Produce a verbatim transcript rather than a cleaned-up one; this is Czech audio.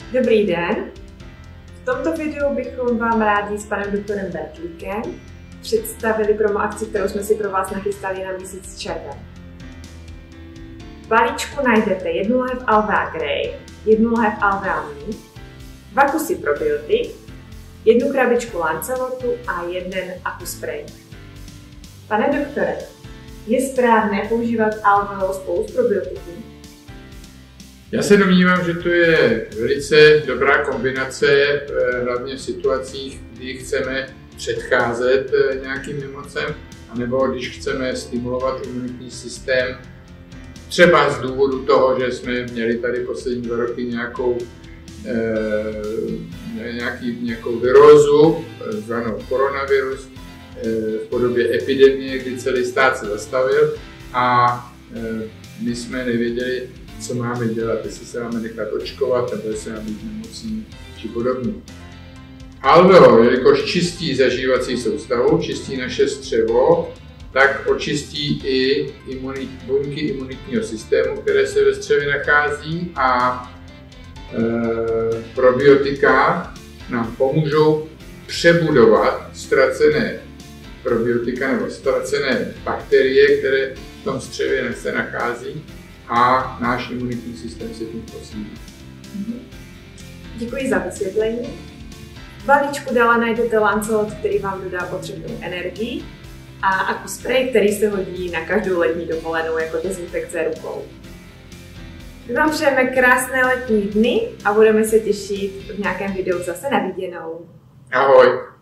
Dobrý den. V tomto videu bychom vám rádi s panem doktorem Bertlíkem představili promo akci, kterou jsme si pro vás nachystali na měsíc červen. V balíčku najdete jednu lahev Alvea Grey, jednu lahev Alvea Mini, dva kusy probiotik, jednu krabičku Lancelotu a jeden akuspray. Pane doktore, je správné používat Alveo spolu s probiotiky? Já se domnívám, že to je velice dobrá kombinace, hlavně v situacích, kdy chceme předcházet nějakým nemocem, anebo když chceme stimulovat imunitní systém, třeba z důvodu toho, že jsme měli tady poslední dva roky nějakou, eh, nějaký, nějakou virózu, zvanou koronavirus, eh, v podobě epidemie, kdy celý stát se zastavil a eh, my jsme nevěděli, co máme dělat, jestli se máme nechat očkovat, nebo jestli máme být nemocní, či podobně. Alveo, jelikož čistí zažívací soustavu, čistí naše střevo, tak očistí i imunit, buňky imunitního systému, které se ve střevě nachází, a e, probiotika nám pomůžou přebudovat ztracené probiotika nebo ztracené bakterie, které v tom střevě se nachází, a náš imunitní systém se tím posílí. Děkuji za vysvětlení. V balíčku dále najdete Lancelot, který vám dodá potřebnou energii, a akuspray, který se hodí na každou letní dovolenou jako dezinfekce rukou. My vám přejeme krásné letní dny a budeme se těšit v nějakém videu zase na viděnou. Ahoj!